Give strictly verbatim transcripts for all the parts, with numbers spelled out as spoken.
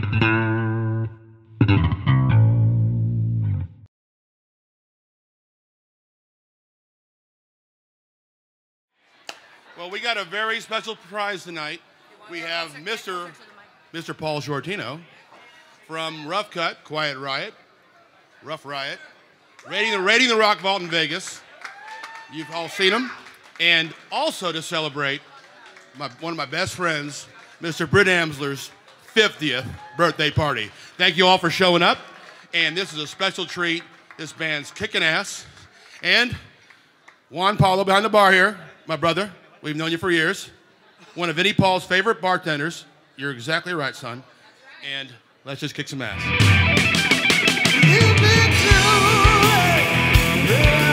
Well, we got a very special prize tonight. We have Mister Mister Paul Shortino from Rough Cut, Quiet Riot, Rough Riot, raiding the, raiding the Rock Vault in Vegas. You've all seen him. And also to celebrate my, one of my best friends, Mister Britt Amsler's fiftieth birthday party. Thank you all for showing up. And this is a special treat. This band's kicking ass. And Juan Paulo behind the bar here, my brother. We've known you for years. One of Vinnie Paul's favorite bartenders. You're exactly right, son. And let's just kick some ass. You've been through it.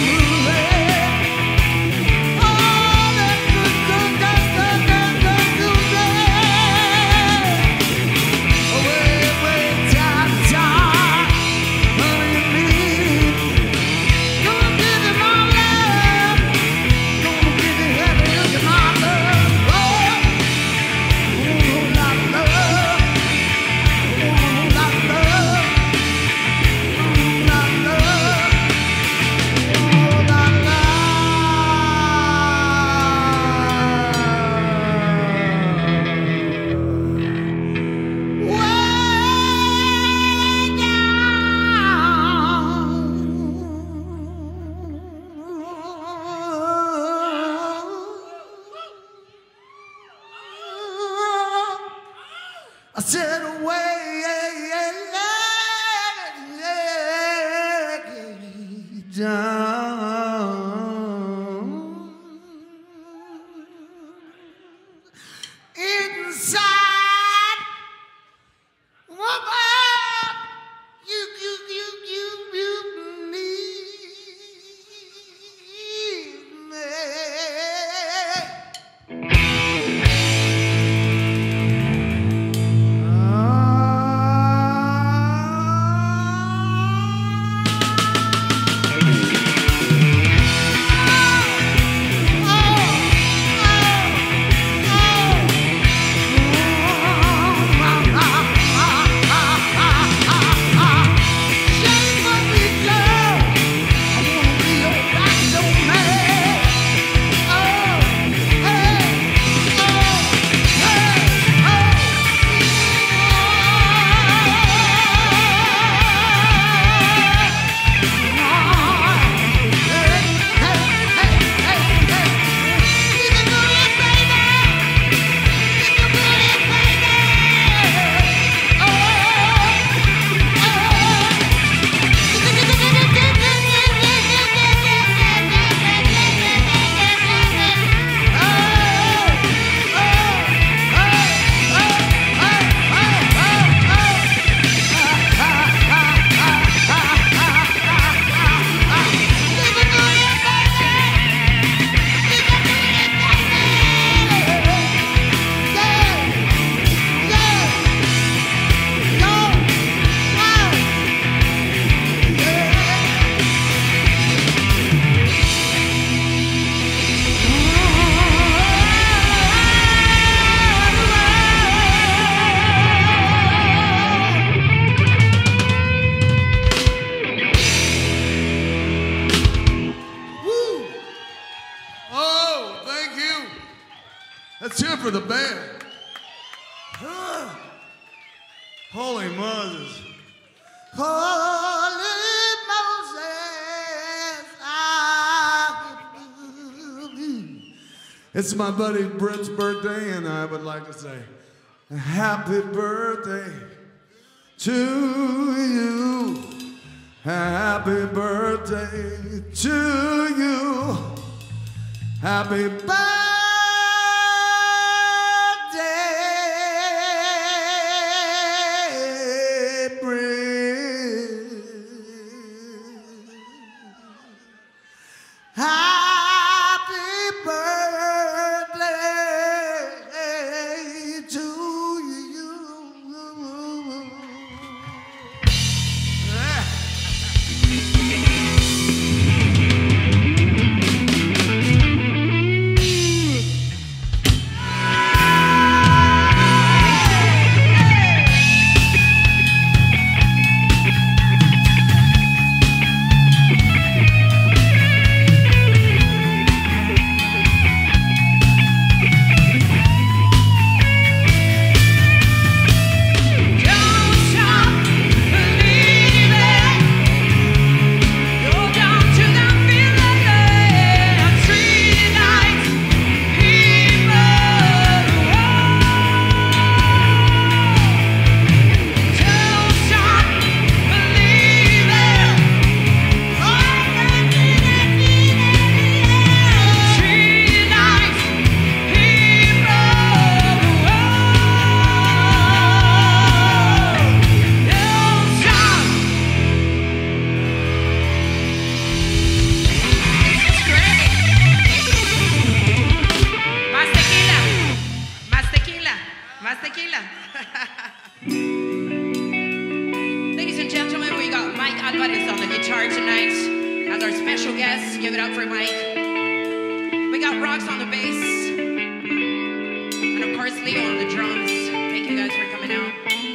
I said away down inside woman, you you you you you need me. Let's hear it for the band. Holy Moses. Holy Moses, I love you. It's my buddy Britt's birthday, and I would like to say happy birthday to you. Happy birthday to you. Happy birthday. guitar tonight. As our special guest, give it up for Mike. We got Rox on the bass. And of course, Leo on the drums. Thank you guys for coming out.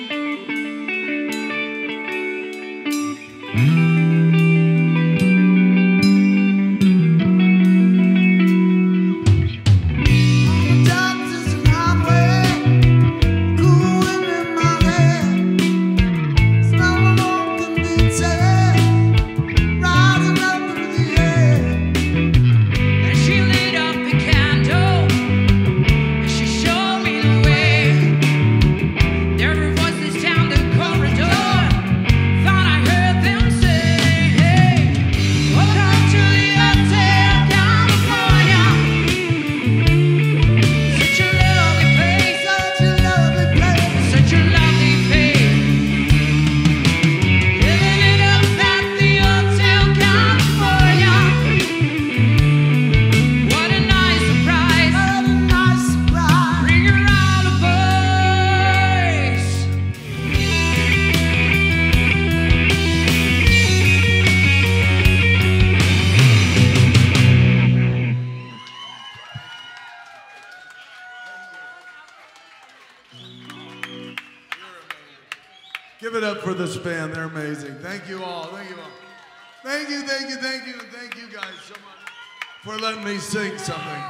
Give it up for this band. They're amazing. Thank you all. Thank you all. Thank you, thank you, thank you, and thank you guys so much for letting me sing something.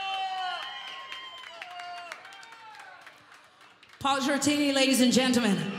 Paul Shortini, ladies and gentlemen.